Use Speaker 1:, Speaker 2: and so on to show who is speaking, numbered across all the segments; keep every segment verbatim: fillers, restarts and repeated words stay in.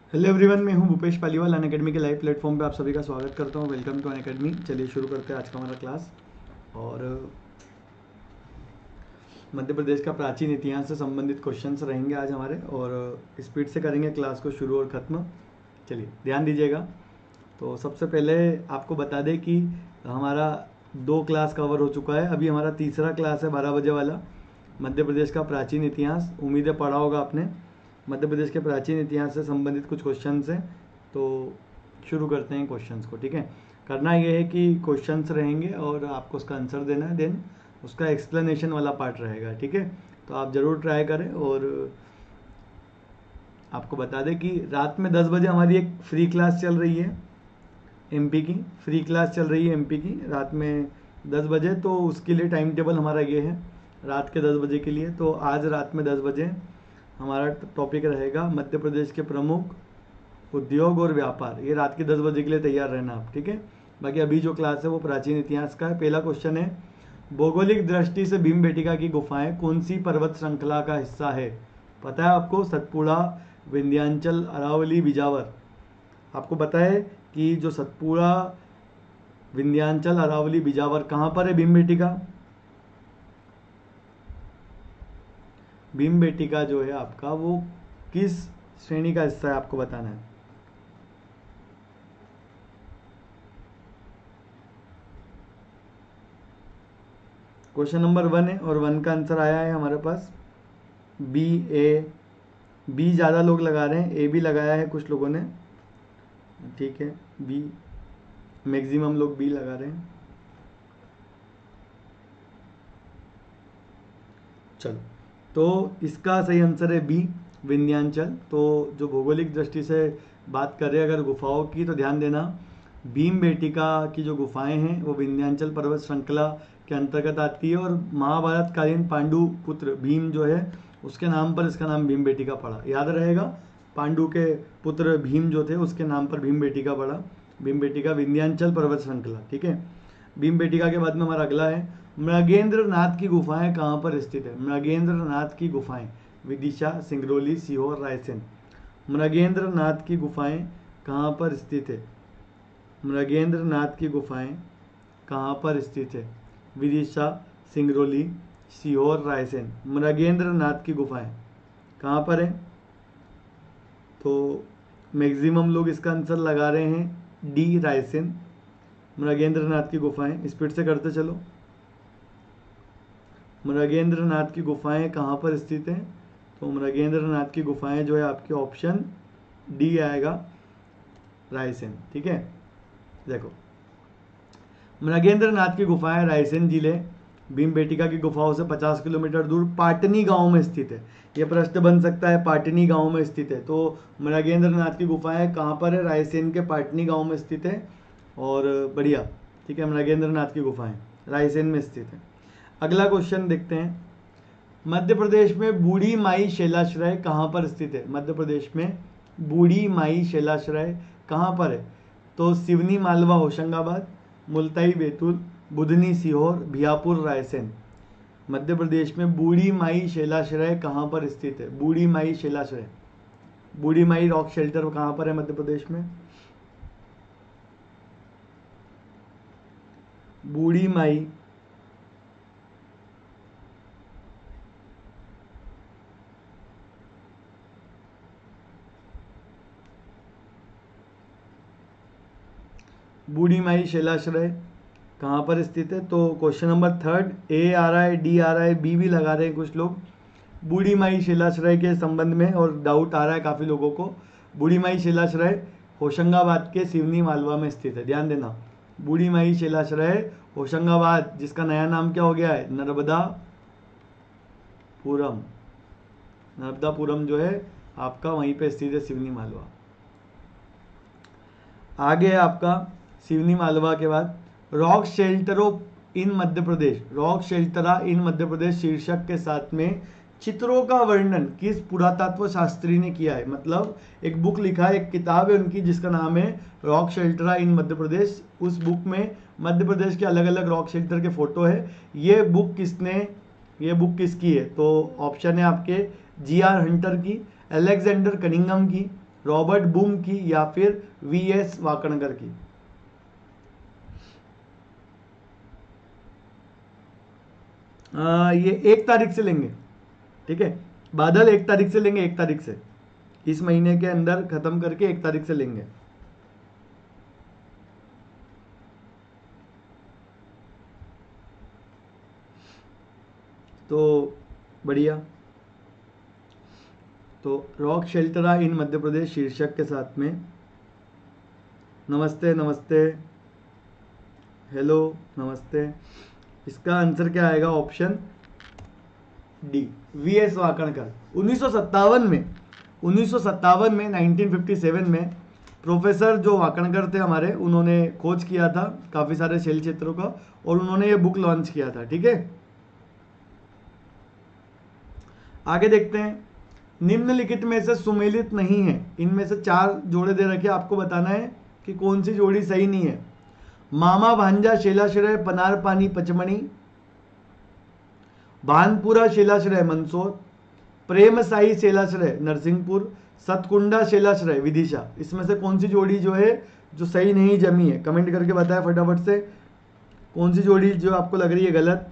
Speaker 1: Hello everyone, मैं हूं Bhupesh Paliwal. Unacademy के लाइव प्लेटफॉर्म पे आप सभी का स्वागत करता हूं। Welcome to Unacademy. चलिए शुरू करते हैं आज का हमारा क्लास। और मध्य प्रदेश का प्राचीन इतिहास से संबंधित क्वेश्चंस रहेंगे आज हमारे, और स्पीड से करेंगे क्लास को शुरू और ख़त्म। चलिए ध्यान दीजिएगा। तो सबसे पहले आपको बता दें कि हमारा दो क्लास कवर हो चुका है, अभी हमारा तीसरा क्लास है बारह बजे वाला, मध्य प्रदेश का प्राचीन इतिहास। उम्मीद है पढ़ा होगा आपने। मध्य प्रदेश के प्राचीन इतिहास से संबंधित कुछ क्वेश्चंस हैं, तो शुरू करते हैं क्वेश्चंस को। ठीक है, करना ये है कि क्वेश्चंस रहेंगे और आपको उसका आंसर देना है, देन उसका एक्सप्लेनेशन वाला पार्ट रहेगा। ठीक है, तो आप ज़रूर ट्राई करें। और आपको बता दें कि रात में दस बजे हमारी एक फ्री क्लास चल रही है, एमपी की फ्री क्लास चल रही है एमपी की, रात में दस बजे। तो उसके लिए टाइम टेबल हमारा ये है रात के दस बजे के लिए। तो आज रात में दस बजे हमारा टॉपिक रहेगा मध्य प्रदेश के प्रमुख उद्योग और व्यापार। ये रात के दस बजे के लिए तैयार रहना आप। ठीक है, बाकी अभी जो क्लास है वो प्राचीन इतिहास का है। पहला क्वेश्चन है, भौगोलिक दृष्टि से भीमबेटका की गुफाएं कौन सी पर्वत श्रृंखला का हिस्सा है? पता है आपको? सतपुड़ा, विंध्याचल, अरावली, बिजावर। आपको पता है कि जो सतपुड़ा, विंध्याचल, अरावली, बिजावर कहाँ पर है भीमबेटका? भीमबेटका जो है आपका वो किस श्रेणी का हिस्सा है, आपको बताना है। क्वेश्चन नंबर वन है और वन का आंसर आया है हमारे पास बी ए। बी ज़्यादा लोग लगा रहे हैं, ए भी लगाया है कुछ लोगों ने। ठीक है, बी मैक्सिमम लोग बी लगा रहे हैं। चलो, तो इसका सही आंसर है बी, विंध्याचल। तो जो भौगोलिक दृष्टि से बात करें अगर गुफाओं की, तो ध्यान देना भीमबेटका की जो गुफाएं हैं वो विंध्याचल पर्वत श्रृंखला के अंतर्गत आती है। और महाभारत कालीन पांडु पुत्र भीम जो है उसके नाम पर इसका नाम भीमबेटका पड़ा। याद रहेगा, पांडु के पुत्र भीम जो थे उसके नाम पर भीमबेटका पड़ा। भीमबेटका विंध्याचल पर्वत श्रृंखला। ठीक है, भीमबेटका के बाद में हमारा अगला है, मृगेंद्र नाथ की गुफाएं कहाँ पर स्थित है? मृगेंद्र नाथ की गुफाएं विदिशा, सिंगरौली, सीहोर, रायसेन। मृगेंद्र नाथ की गुफाएं कहाँ पर स्थित है? मृगेंद्र नाथ की गुफाएं कहाँ पर स्थित है? विदिशा, सिंगरौली, सीहोर, रायसेन। मृगेंद्र नाथ की गुफाएं कहाँ पर है? तो मैक्सिमम लोग इसका आंसर लगा रहे हैं डी, रायसेन। मृगेंद्र नाथ की गुफाएं, स्पीड से करते चलो। मृगेंद्र नाथ की गुफाएं कहाँ पर स्थित हैं? तो मृगेंद्र नाथ की गुफाएं जो है आपके ऑप्शन डी आएगा, रायसेन। ठीक है, देखो मृगेंद्र नाथ की गुफाएं रायसेन जिले भीमबेटका की गुफाओं से पचास किलोमीटर दूर पाटनी गांव में स्थित है। यह प्रश्न बन सकता है, पाटनी गांव में स्थित है। तो मृगेंद्र नाथ की गुफाएं कहाँ पर है? रायसेन के पाटनी गांव में स्थित है। और बढ़िया, ठीक है, मृगेंद्र नाथ की गुफाएं रायसेन में स्थित है। अगला क्वेश्चन देखते हैं, मध्य प्रदेश में बूढ़ी माई शैलाश्रय कहाँ पर स्थित है? मध्य प्रदेश में बूढ़ी माई शैलाश्रय कहाँ पर है? तो सिवनी, मालवा, होशंगाबाद, मुल्ताई, बैतूल, बुधनी, सीहोर, भियापुर, रायसेन। मध्य प्रदेश में बूढ़ी माई शैलाश्रय कहाँ पर स्थित है? बूढ़ी माई शैलाश्रय, बूढ़ी माई रॉक शेल्टर कहाँ पर है मध्य प्रदेश में? बूढ़ी माई बूढ़ी माई शैलाश्रय कहाँ पर स्थित है? तो क्वेश्चन नंबर थर्ड ए आ रहा है, डी आ रहा है, बी भी लगा रहे हैं कुछ लोग बूढ़ी माई शैलाश्रय के संबंध में, और डाउट आ रहा है काफ़ी लोगों को। बूढ़ी माई शैलाश्रय होशंगाबाद के सिवनी, मालवा में स्थित है। ध्यान देना, बूढ़ी माई शैलाश्रय होशंगाबाद, जिसका नया नाम क्या हो गया है? नर्मदापुरम। नर्मदापुरम जो है आपका वहीं पे स्थित है, सिवनी, मालवा। आगे आपका सिवनी, मालवा के बाद रॉक शेल्टरों इन मध्य प्रदेश, रॉक शेल्टरा इन मध्य प्रदेश शीर्षक के साथ में चित्रों का वर्णन किस पुरातत्व शास्त्री ने किया है? मतलब एक बुक लिखा है, एक किताब है उनकी जिसका नाम है रॉक शेल्टरा इन मध्य प्रदेश। उस बुक में मध्य प्रदेश के अलग अलग रॉक शेल्टर के फोटो है। ये बुक किसने, ये बुक किसकी है? तो ऑप्शन है आपके जी आर हंटर की, अलेक्जेंडर कनिंगम की, रॉबर्ट बूम की या फिर वी एस वाकणकर की? आ, ये एक तारीख से लेंगे, ठीक है बादल, एक तारीख से लेंगे, एक तारीख से इस महीने के अंदर खत्म करके एक तारीख से लेंगे। तो बढ़िया। तो रॉक शेल्टरा इन मध्य प्रदेश शीर्षक के साथ में नमस्ते नमस्ते हेलो नमस्ते, इसका आंसर क्या आएगा? Option D, V S Wakankar. उन्नीस सौ सत्तावन में उन्नीस सौ सत्तावन में नाइनटीन फिफ्टी सेवन में प्रोफेसर जो वाकणकर थे हमारे, उन्होंने खोज किया था काफी सारे शैल क्षेत्रों का और उन्होंने ये बुक लॉन्च किया था, ठीक है। आगे देखते हैं, निम्नलिखित में से सुमेलित नहीं है। इनमें से चार जोड़े दे रखे, आपको बताना है कि कौन सी जोड़ी सही नहीं है। मामा भांजा शैलाश्रय पनार पानी पचमणी, भानपुरा शैलाश्रय मंदसौर, प्रेम साई शैलाश्रय नरसिंहपुर, सतकुंडा शैलाश्रय विदिशा। इसमें से कौन सी जोड़ी जो है जो सही नहीं जमी है? कमेंट करके बताएं फटाफट से, कौन सी जोड़ी जो आपको लग रही है गलत।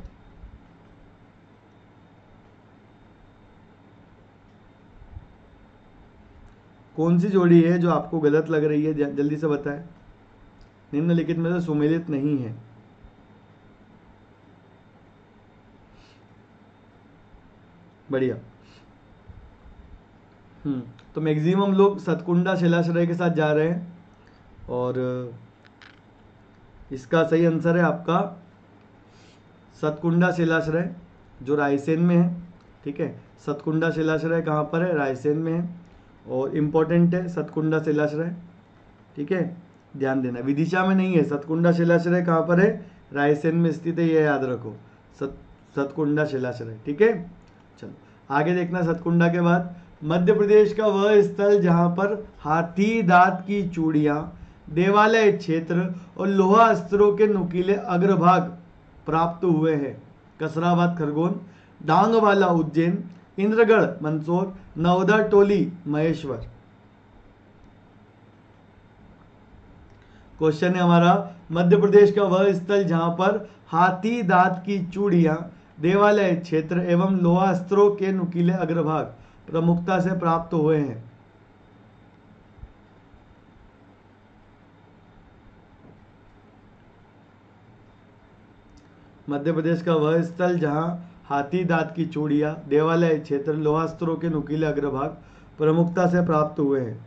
Speaker 1: कौन सी जोड़ी है जो आपको गलत लग रही है, जल्दी से बताएं। निम्नलिखित में से सुमेलित नहीं है। बढ़िया। हम्म तो मैक्सिमम लोग सतकुंडा शैलाश्रय के साथ जा रहे हैं और इसका सही आंसर है आपका सतकुंडा शैलाश्रय जो रायसेन में है, ठीक है। सतकुंडा शैलाश्रय कहाँ पर है? रायसेन में है और इम्पोर्टेंट है सतकुंडा शैलाश्रय, ठीक है ध्यान देना। विदिशा में नहीं है, सतकुंडा शैलाश्रय कहाँ पर है? रायसेन में स्थित है, ये याद रखो, सत सतकुंडा शैलाश्रय, ठीक है। चलो आगे देखना, सतकुंडा के बाद मध्य प्रदेश का वह स्थल जहां पर हाथी दांत की चूड़ियां, देवालय क्षेत्र और लोहा अस्त्रों के नुकीले अग्रभाग प्राप्त हुए हैं। कसराबाद खरगोन, डांगवाला उज्जैन, इंद्रगढ़ मंदसौर, नवदा टोली महेश्वर। क्वेश्चन है हमारा, मध्य प्रदेश का वह स्थल जहां पर हाथी दांत की चूड़ियां, देवालय क्षेत्र एवं लोहा अस्त्रों के नुकीले अग्रभाग प्रमुखता से प्राप्त हुए हैं। मध्य प्रदेश का वह स्थल जहां हाथी दांत की चूड़ियां, देवालय क्षेत्र, लोहास्त्रों के नुकीले अग्रभाग प्रमुखता से प्राप्त हुए हैं।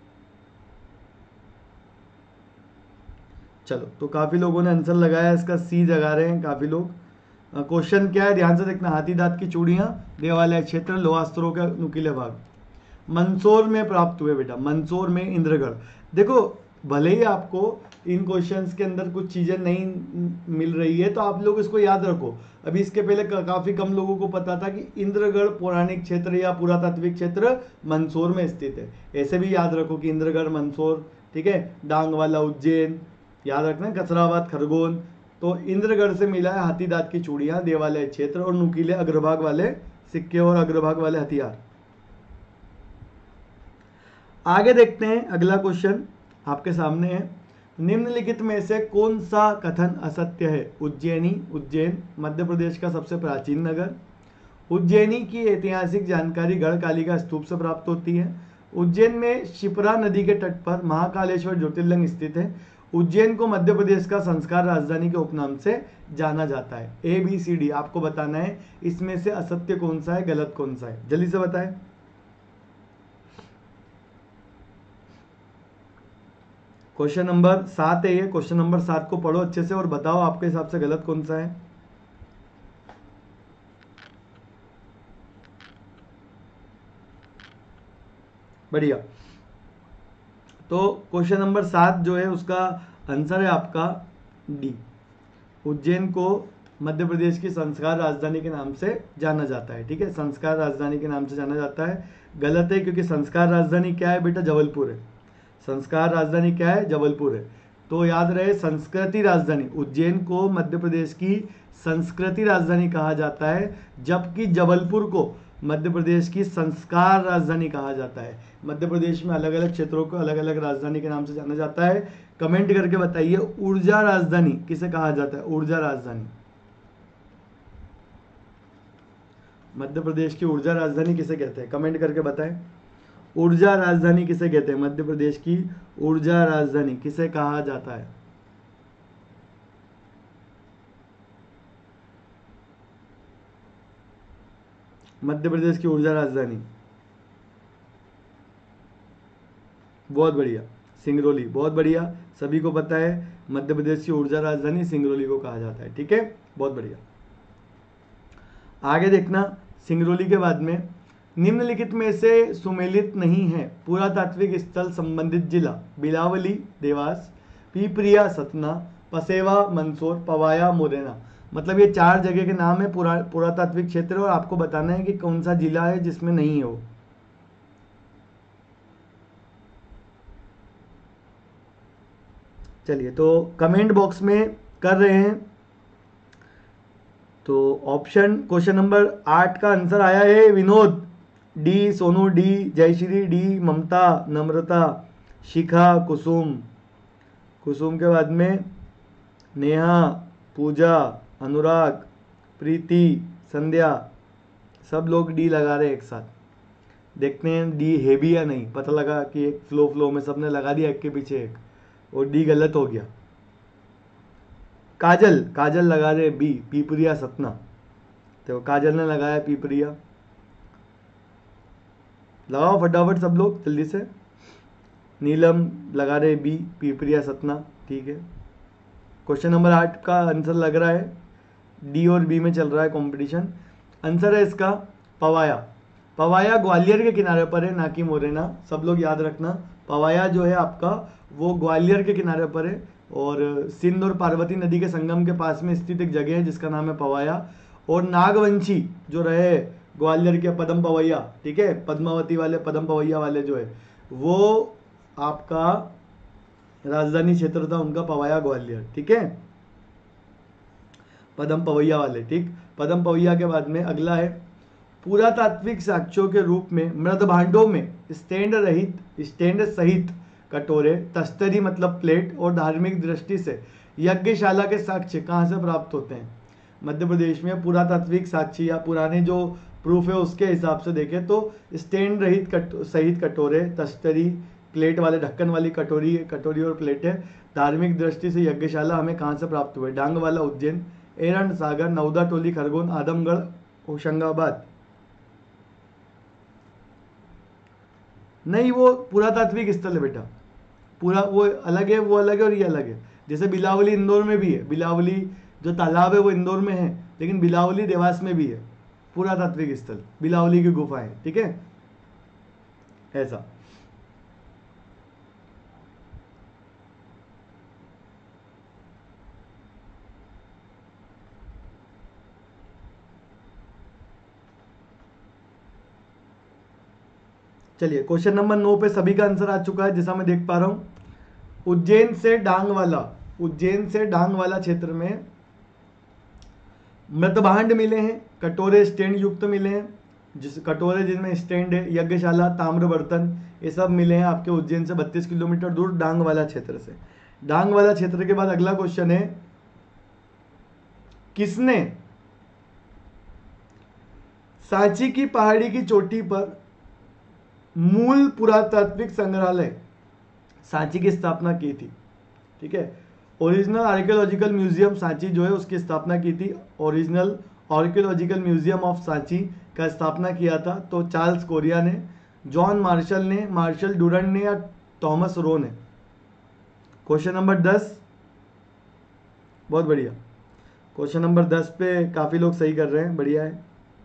Speaker 1: चलो तो काफी लोगों ने आंसर लगाया, इसका सी जगा रहे हैं काफी लोग। क्वेश्चन क्या है ध्यान से देखना, हाथी दांत की चूड़ियां, देवालय क्षेत्र, लोहास्त्रों के नुकीले भाग मंदसौर में प्राप्त हुए बेटा, मंदसौर में इंद्रगढ़। देखो भले ही आपको इन क्वेश्चंस के अंदर कुछ चीजें नहीं मिल रही है तो आप लोग इसको याद रखो। अभी इसके पहले काफी कम लोगों को पता था कि इंद्रगढ़ पौराणिक क्षेत्र या पुरातात्विक क्षेत्र मंदसौर में स्थित है। ऐसे भी याद रखो कि इंद्रगढ़ मंदसौर, ठीक है, डांगवाला उज्जैन, याद रखना कसराबाद खरगोन। तो इंद्रगढ़ से मिला है हाथी दांत की चूड़ियां, देवालय क्षेत्र और नुकीले अग्रभाग वाले सिक्के और अग्रभाग वाले हथियार। आगे देखते हैं, अगला क्वेश्चन आपके सामने है, निम्नलिखित में से कौन सा कथन असत्य है? उज्जैनी, उज्जैन मध्य प्रदेश का सबसे प्राचीन नगर। उज्जैनी की ऐतिहासिक जानकारी गढ़कालिका स्तूप से प्राप्त होती है। उज्जैन में शिप्रा नदी के तट पर महाकालेश्वर ज्योतिर्लिंग स्थित है। उज्जैन को मध्य प्रदेश का संस्कार राजधानी के उपनाम से जाना जाता है। ए बी सी डी आपको बताना है, इसमें से असत्य कौन सा है, गलत कौन सा है, जल्दी से बताएं। क्वेश्चन नंबर सात है ये, क्वेश्चन नंबर सात को पढ़ो अच्छे से और बताओ आपके हिसाब से गलत कौन सा है। बढ़िया। तो क्वेश्चन नंबर सात जो है उसका आंसर है आपका डी, उज्जैन को मध्य प्रदेश की संस्कार राजधानी के नाम से जाना जाता है, ठीक है, संस्कार राजधानी के नाम से जाना जाता है। गलत है क्योंकि संस्कार राजधानी क्या है बेटा? जबलपुर है। संस्कार राजधानी क्या है? जबलपुर है। तो याद रहे संस्कृति राजधानी, उज्जैन को मध्य प्रदेश की संस्कृति राजधानी कहा जाता है, जबकि जबलपुर को मध्य प्रदेश की संस्कार राजधानी कहा जाता है? मध्य प्रदेश में अलग अलग क्षेत्रों को अलग अलग राजधानी के नाम से जाना जाता है। कमेंट करके बताइए ऊर्जा राजधानी किसे कहा जाता है? ऊर्जा राजधानी, मध्य प्रदेश की ऊर्जा राजधानी किसे कहते हैं? कमेंट करके बताएं ऊर्जा राजधानी किसे कहते हैं? मध्य प्रदेश की ऊर्जा राजधानी किसे कहा जाता है? मध्य प्रदेश की ऊर्जा राजधानी, बहुत बढ़िया, सिंगरौली, बहुत बढ़िया, सभी को पता है मध्य प्रदेश की ऊर्जा राजधानी सिंगरौली को कहा जाता है। ठीक है, बहुत बढ़िया। आगे देखना, सिंगरौली के बाद में निम्नलिखित में से सुमेलित नहीं है पुरातात्विक स्थल संबंधित जिला? बिलावली देवास, पीपरिया सतना, पसेवा मंदसौर, पवाया मुरैना। मतलब ये चार जगह के नाम है पुरा पुरातात्विक क्षेत्र, और आपको बताना है कि कौन सा जिला है जिसमें नहीं है वो। चलिए, तो कमेंट बॉक्स में कर रहे हैं। तो ऑप्शन क्वेश्चन नंबर आठ का आंसर आया है Vinod, D Sonu, D Jayshree, D Mamta, Namrata, Shikha, Kusum. Kusum के बाद में नेहा, पूजा, अनुराग, प्रीति, संध्या, सब लोग डी लगा रहे हैं एक साथ। देखते हैं डी है भी या नहीं। पता लगा कि एक फ्लो फ्लो में सबने लगा दिया एक के पीछे एक, और डी गलत हो गया। काजल, काजल लगा रहे बी, पीपरिया सतना। तो काजल ने लगाया पीपरिया। लगाओ फटाफट सब लोग जल्दी से। नीलम लगा रहे बी, पीपरिया सतना। ठीक है, क्वेश्चन नंबर आठ का आंसर लग रहा है डी और बी में चल रहा है कंपटीशन। आंसर है इसका पवाया। पवाया ग्वालियर के किनारे पर है, ना कि मुरैना। सब लोग याद रखना, पवाया जो है आपका वो ग्वालियर के किनारे पर है, और सिंध और पार्वती नदी के संगम के पास में स्थित एक जगह है जिसका नाम है पवाया। और नागवंशी जो रहे ग्वालियर के पदम पवैया, ठीक है, पद्मावती वाले पदम पवैया वाले जो है, वो आपका राजधानी क्षेत्र था उनका पवाया ग्वालियर। ठीक है, पदम पवैया वाले। ठीक, पदम पवैया के बाद में अगला है पुरातात्विक साक्ष्यों के रूप में मृत भांडों में स्टैंड रहित स्टैंड सहित कटोरे, तस्तरी मतलब प्लेट, और धार्मिक दृष्टि से यज्ञशाला के साक्ष्य कहाँ से प्राप्त होते हैं? मध्य प्रदेश में पुरातात्विक साक्ष्य या पुराने जो प्रूफ है उसके हिसाब से देखें तो स्टैंड रहित कट, सहित कटोरे, तस्तरी, प्लेट वाले ढक्कन वाली कटोरी कटोरी और प्लेट है। धार्मिक दृष्टि से यज्ञशाला हमें कहाँ से प्राप्त हुए? डांग वाला उज्जैन, एरंड सागर, नवदा टोली खरगोन, आदमगढ़, होशंगाबाद। नहीं, वो पुरातात्विक स्थल है बेटा, पूरा वो अलग है, वो अलग है और ये अलग है। जैसे बिलावली इंदौर में भी है, बिलावली जो तालाब है वो इंदौर में है, लेकिन बिलावली देवास में भी है पुरातात्विक स्थल, बिलावली की गुफाएं। ठीक है, ऐसा। चलिए, क्वेश्चन नंबर नौ पे सभी का आंसर आ चुका है जैसा मैं देख पा रहा हूं। उज्जैन से डांग वाला उज्जैन से डांग वाला क्षेत्र में मृतभांड मिले हैं, कटोरे स्टैंड युक्त मिले हैं, जिस कटोरे जिनमें स्टैंड है, यज्ञशाला, ताम्र बर्तन, ये सब मिले हैं आपके उज्जैन से बत्तीस किलोमीटर दूर डांग वाला क्षेत्र से। डांग वाला क्षेत्र के बाद अगला क्वेश्चन है, किसने सांची की पहाड़ी की चोटी पर मूल पुरातात्विक संग्रहालय सांची की स्थापना की थी? ठीक है, ओरिजिनल आर्कियोलॉजिकल म्यूजियम सांची जो है उसकी स्थापना की थी। Original archaeological museum of Sanchi का स्थापना किया था तो चार्ल्स कोरिया ने, जॉन मार्शल ने, मार्शल डूरन ने, या थॉमस रो ने? क्वेश्चन नंबर दस, बहुत बढ़िया, क्वेश्चन नंबर दस पे काफी लोग सही कर रहे हैं, बढ़िया है।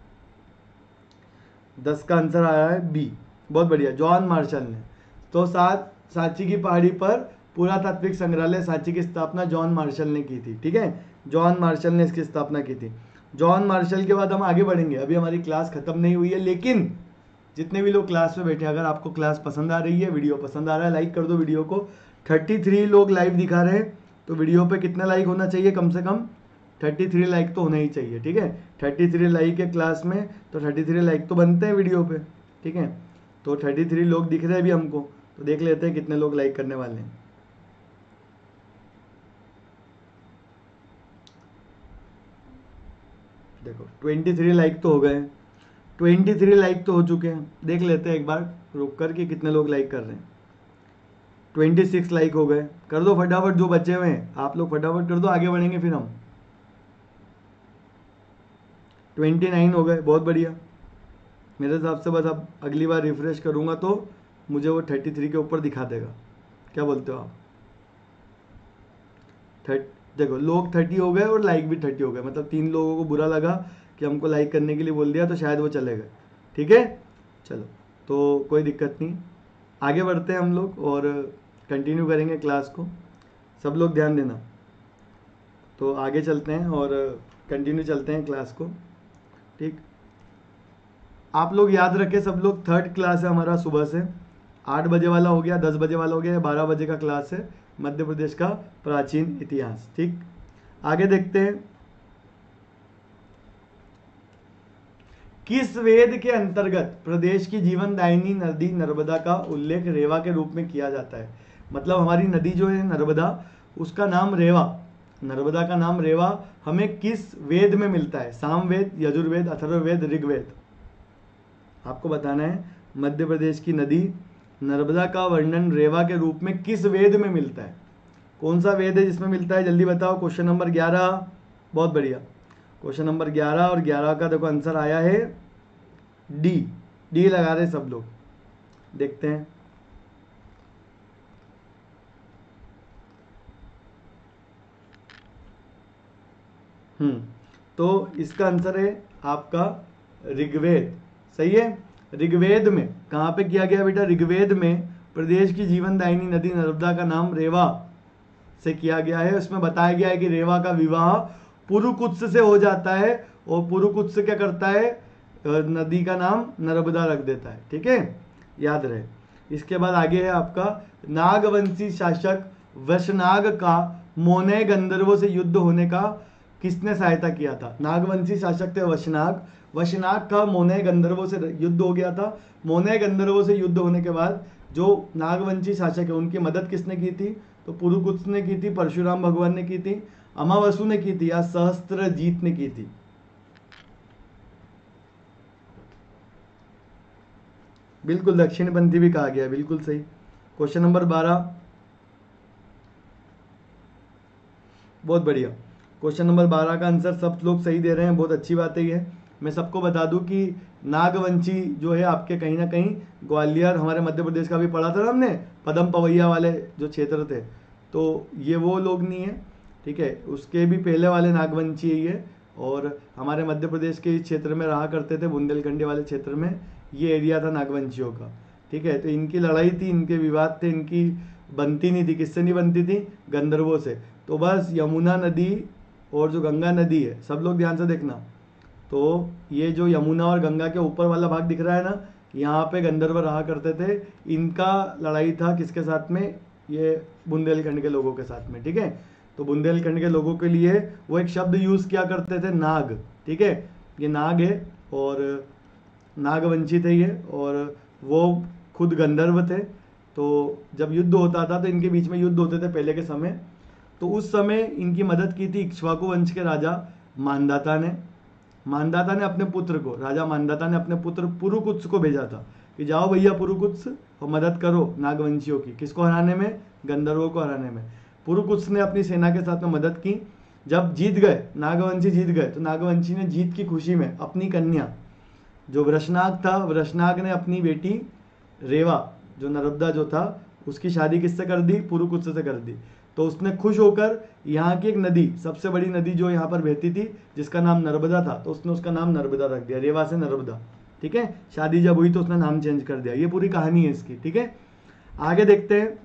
Speaker 1: दस का आंसर आया है बी, बहुत बढ़िया, जॉन मार्शल ने। तो सात सांची की पहाड़ी पर पुरातात्विक संग्रहालय सांची की स्थापना जॉन मार्शल ने की थी। ठीक है, जॉन मार्शल ने इसकी स्थापना की थी। जॉन मार्शल के बाद हम आगे बढ़ेंगे, अभी हमारी क्लास खत्म नहीं हुई है, लेकिन जितने भी लोग क्लास में बैठे, अगर आपको क्लास पसंद आ रही है, वीडियो पसंद आ रहा है, लाइक कर दो वीडियो को। थर्टी थ्री लोग लाइव दिखा रहे हैं, तो वीडियो पे कितना लाइक होना चाहिए? कम से कम थर्टी थ्री लाइक तो होना ही चाहिए, ठीक है। थर्टी थ्री लाइक है क्लास में, तो थर्टी थ्री लाइक तो बनते हैं वीडियो पे, ठीक है। तो थर्टी थ्री लोग दिख रहे हैं अभी हमको, तो देख लेते हैं कितने लोग लाइक करने वाले हैं। देखो ट्वेंटी थ्री लाइक तो हो गए, ट्वेंटी थ्री लाइक तो हो चुके हैं। देख लेते हैं एक बार रुक कर के कितने लोग लाइक कर रहे हैं। ट्वेंटी सिक्स लाइक हो गए, कर दो फटाफट, जो बचे हुए हैं आप लोग फटाफट कर दो, आगे बढ़ेंगे फिर हम। ट्वेंटी नाइन हो गए, बहुत बढ़िया। मेरे हिसाब से बस अब अगली बार रिफ्रेश करूंगा तो मुझे वो थर्टी थ्री के ऊपर दिखा देगा। क्या बोलते हो आप? थर्ट देखो लोग थर्टी हो गए और लाइक भी थर्टी हो गए, मतलब तीन लोगों को बुरा लगा कि हमको लाइक करने के लिए बोल दिया, तो शायद वो चले गए, ठीक है। चलो तो कोई दिक्कत नहीं, आगे बढ़ते हैं हम लोग और कंटिन्यू करेंगे क्लास को। सब लोग ध्यान देना। तो आगे चलते हैं और कंटिन्यू चलते हैं क्लास को, ठीक। आप लोग याद रखें सब लोग, थर्ड क्लास है हमारा सुबह से, आठ बजे वाला हो गया, दस बजे वाला हो गया, बारह बजे का क्लास है मध्य प्रदेश का प्राचीन इतिहास, ठीक। आगे देखते हैं, किस वेद के अंतर्गत प्रदेश की जीवनदायिनी नदी नर्मदा का उल्लेख रेवा के रूप में किया जाता है। मतलब हमारी नदी जो है नर्मदा, उसका नाम रेवा, नर्मदा का नाम रेवा हमें किस वेद में मिलता है? सामवेद, यजुर्वेद, अथर्ववेद, ऋग्वेद। आपको बताना है मध्य प्रदेश की नदी नर्मदा का वर्णन रेवा के रूप में किस वेद में मिलता है? कौन सा वेद है जिसमें मिलता है? जल्दी बताओ। क्वेश्चन नंबर ग्यारह, बहुत बढ़िया। क्वेश्चन नंबर ग्यारह, और ग्यारह का देखो आंसर आया है डी। डी लगा रहे सब लोग, देखते हैं। हम्म तो इसका आंसर है आपका ऋग्वेद, सही है। ऋग्वेद में कहां पे किया गया बेटा? ऋग्वेद में प्रदेश की जीवनदायिनी नदी नर्मदा का नाम रेवा से किया गया है। उसमें बताया गया है कि रेवा का विवाह पुरुकुत्स से हो जाता है, और पुरुकुत्स क्या करता है? नदी का नाम नर्मदा रख देता है, ठीक है, याद रहे। इसके बाद आगे है आपका, नागवंशी शासक वशनाग का मोने गंधर्वों से युद्ध होने का किसने सहायता किया था? नागवंशी शासक थे वशनाग, वशनाग का मोने गंधर्वों से युद्ध हो गया था। मोने गंधर्वों से युद्ध होने के बाद जो नागवंशी शासक है उनकी मदद किसने की थी? तो पुरुकुत्स ने की थी, परशुराम भगवान ने की थी, अमावसु ने की थी, या सहस्त्रजीत ने की थी? बिल्कुल, दक्षिणपंथी भी कहा गया, बिल्कुल सही। क्वेश्चन नंबर बारह, बहुत बढ़िया। क्वेश्चन नंबर बारह का आंसर सब लोग सही दे रहे हैं, बहुत अच्छी बात है ये। मैं सबको बता दूं कि नागवंशी जो है आपके कहीं ना कहीं ग्वालियर हमारे मध्य प्रदेश का भी पढ़ा था ना हमने, पदम पवैया वाले जो क्षेत्र थे, तो ये वो लोग नहीं है, ठीक है। उसके भी पहले वाले नागवंशी है ये, और हमारे मध्य प्रदेश के इस क्षेत्र में रहा करते थे, बुंदेलखंडी वाले क्षेत्र में ये एरिया था नागवंशियों का, ठीक है। तो इनकी लड़ाई थी, इनके विवाद थे, इनकी बनती नहीं थी। किससे नहीं बनती थी? गंधर्वों से। तो बस यमुना नदी और जो गंगा नदी है, सब लोग ध्यान से देखना, तो ये जो यमुना और गंगा के ऊपर वाला भाग दिख रहा है ना, यहाँ पे गंधर्व रहा करते थे। इनका लड़ाई था किसके साथ में? ये बुंदेलखंड के लोगों के साथ में, ठीक है। तो बुंदेलखंड के लोगों के लिए वो एक शब्द यूज किया करते थे, नाग, ठीक है। ये नाग है और नागवंशी थे ये, और वो खुद गंधर्व थे। तो जब युद्ध होता था तो इनके बीच में युद्ध होते थे पहले के समय, तो उस समय इनकी मदद की थी इक्ष्वाकु वंश के राजा मानदाता ने। मानदाता ने अपने पुत्र को, राजा मानदाता ने अपने पुत्र पुरुकुत्स को भेजा था कि जाओ भैया पुरुकुत्स और मदद करो नागवंशियों की। किसको हराने में? गंधर्वों को हराने में। पुरुकुत्स ने अपनी सेना के साथ में मदद की। जब जीत गए, नागवंशी जीत गए, तो नागवंशी ने जीत की खुशी में अपनी कन्या जो वृषनाग था, वृषनाग ने अपनी बेटी रेवा जो नर्मदा जो था उसकी शादी किससे कर दी? पुरुकुत्स से कर दी। तो उसने खुश होकर यहाँ की एक नदी, सबसे बड़ी नदी जो यहाँ पर बहती थी जिसका नाम नर्मदा था, तो उसने उसका नाम नर्मदा रख दिया, रेवा से नर्मदा, ठीक है। शादी जब हुई तो उसने नाम चेंज कर दिया। ये पूरी कहानी है इसकी, ठीक है। आगे देखते हैं,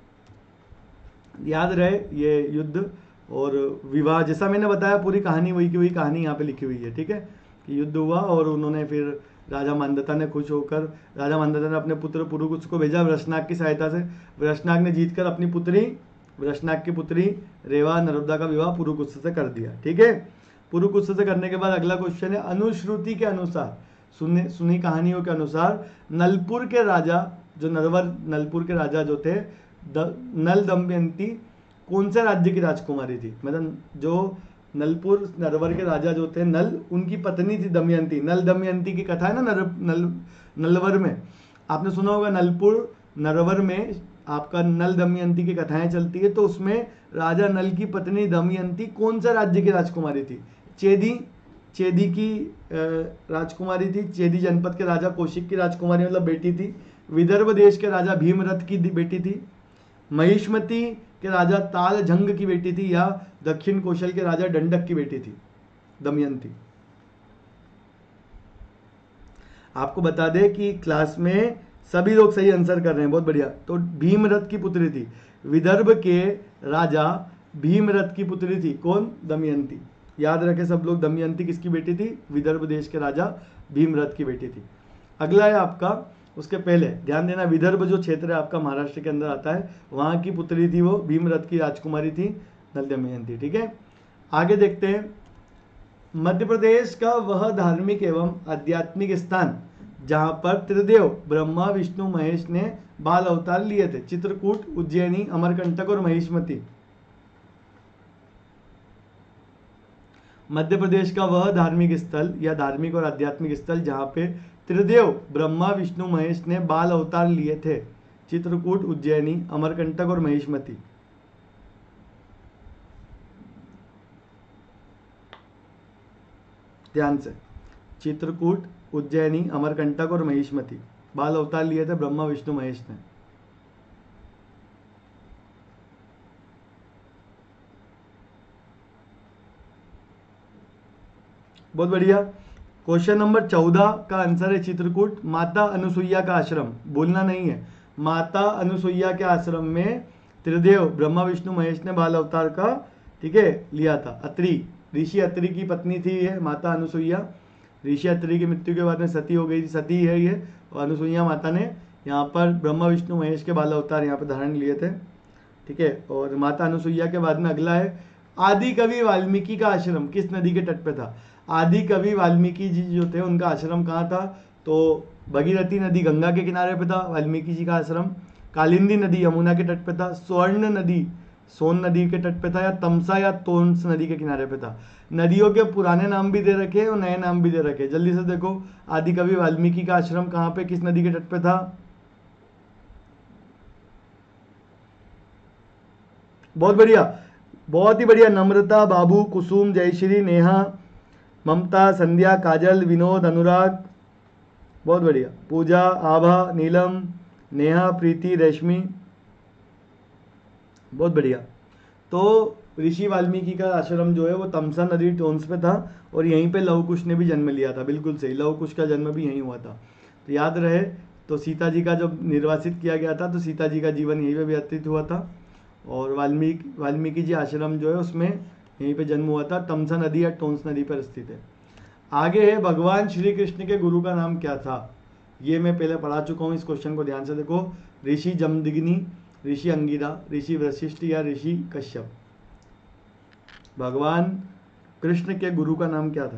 Speaker 1: याद रहे ये युद्ध और विवाह, जैसा मैंने बताया पूरी कहानी वही की वही कहानी यहाँ पे लिखी हुई है, ठीक है। कि युद्ध हुआ और उन्होंने फिर राजा मानदाता ने खुश होकर, राजा मानदाता ने अपने पुत्र पुरुकुत्स को भेजा वृषनाग की सहायता से। वृषनाग ने जीतकर अपनी पुत्री, वृषनाग की पुत्री रेवा नर्मदा का विवाह पुरुकुत्स से कर दिया, ठीक है। पूर्व कुछ से करने के बाद अगला क्वेश्चन है, अनुश्रुति के अनुसार, सुने सुनी कहानियों के अनुसार नलपुर के राजा, जो नरवर नलपुर के राजा जो थे, द, नल दमयंती कौन से राज्य की राजकुमारी थी? मतलब जो नलपुर नरवर के राजा जो थे नल, उनकी पत्नी थी दमयंती। नल दमयंती की कथा है ना नर, नल नलवर में, आपने सुना होगा। नलपुर नरवर में आपका नल दमयंती की कथाएं चलती है, तो उसमें राजा नल की पत्नी दमयंती कौन सा राज्य की राजकुमारी थी? चेदी चेदी की राजकुमारी थी। चेदी जनपद के राजा कौशिक की राजकुमारी मतलब बेटी थी। विदर्भ देश के राजा भीमरथ की बेटी थी। महिष्मती के राजा ताल झंग की बेटी थी, या दक्षिण कौशल के राजा दंडक की बेटी थी दमयंती। आपको बता दें कि क्लास में सभी लोग सही आंसर कर रहे हैं, बहुत बढ़िया। तो भीमरथ की पुत्री थी, विदर्भ के राजा भीमरथ की पुत्री थी। कौन? दमयंती। याद रखें सब लोग, दमयंती किसकी बेटी थी? विदर्भ देश के राजा भीमरथ की बेटी थी। अगला है आपका, उसके पहले ध्यान देना, विदर्भ जो क्षेत्र है आपका महाराष्ट्र के अंदर आता है, वहां की पुत्री थी वो भीमरथ की राजकुमारी थी नल दमयंती। ठीक है, आगे देखते हैं। मध्य प्रदेश का वह धार्मिक एवं आध्यात्मिक स्थान जहां पर त्रिदेव ब्रह्मा विष्णु महेश ने बाल अवतार लिए थे। चित्रकूट, उज्जैनी, अमरकंटक और महिष्मती। मध्य प्रदेश का वह धार्मिक स्थल या धार्मिक और आध्यात्मिक स्थल जहां पे त्रिदेव ब्रह्मा विष्णु महेश ने बाल अवतार लिए थे। चित्रकूट, उज्जैनी, अमरकंटक और महिष्मती। ध्यान से, चित्रकूट, उज्जैनी, अमरकंटक और महिष्मती, बाल अवतार लिए थे ब्रह्मा विष्णु महेश ने। बहुत बढ़िया। क्वेश्चन नंबर चौदह का आंसर है चित्रकूट। माता अनुसुईया का आश्रम, बोलना नहीं है, माता अनुसुईया के आश्रम में त्रिदेव ब्रह्मा विष्णु महेश ने बाल अवतार का, ठीक है, लिया था। अत्रि, ऋषि अत्रि की पत्नी थी ये माता अनुसुईया। ऋषि अत्रि की मृत्यु के बाद में सती हो गई थी, सती है ये, और अनुसुईया माता ने यहाँ पर ब्रह्मा विष्णु महेश के बाल अवतार यहाँ पर धारण लिए थे। ठीक है, और माता अनुसुईया के बाद में अगला है, आदि कवि वाल्मीकि का आश्रम किस नदी के तट पे था? आदि कवि वाल्मीकि जी जो थे उनका आश्रम कहाँ था? तो भगीरथी नदी गंगा के किनारे पे था वाल्मीकि जी का आश्रम। कालिंदी नदी यमुना के तट पे था। स्वर्ण नदी सोन नदी के तट पे था, या तमसा या तोन्स नदी के किनारे पे था। नदियों के पुराने नाम भी दे रखे और नए नाम भी दे रखे। जल्दी से देखो, आदि कवि वाल्मीकि का आश्रम कहाँ पे, किस नदी के तट पे था? बहुत बढ़िया, बहुत ही बढ़िया। नम्रता, बाबू, कुसुम, जयश्री, नेहा, ममता, संध्या, काजल, विनोद, अनुराग, बहुत बढ़िया। पूजा, आभा, नीलम, नेहा, प्रीति, रेशमी, बहुत बढ़िया। तो ऋषि वाल्मीकि का आश्रम जो है वो तमसा नदी टोन्स पे था, और यहीं पे लव कुश ने भी जन्म लिया था। बिल्कुल सही, लव कुश का जन्म भी यहीं हुआ था। तो याद रहे, तो सीता जी का जब निर्वासित किया गया था तो सीता जी का जीवन यहीं पे व्यतीत हुआ था, और वाल्मीकि वाल्मीकि जी आश्रम जो है उसमें यहीं पे जन्म हुआ था। तमसा नदी या टोन्स नदी पर स्थित है। आगे है, भगवान श्री कृष्ण के गुरु का नाम क्या था? ये मैं पहले पढ़ा चुका हूँ, इस क्वेश्चन को ध्यान से देखो। ऋषि जमदग्नि, ऋषि अंगिरा, ऋषि वशिष्ठ या ऋषि कश्यप। भगवान कृष्ण के गुरु का नाम क्या था?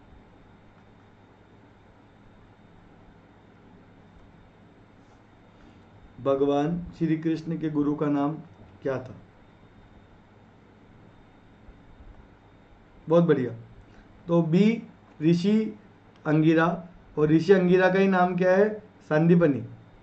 Speaker 1: भगवान श्री कृष्ण के गुरु का नाम क्या था? बहुत बढ़िया। तो बी ऋषि अंगिरा, और ऋषि अंगिरा का ही नाम क्या है? संदीपनी।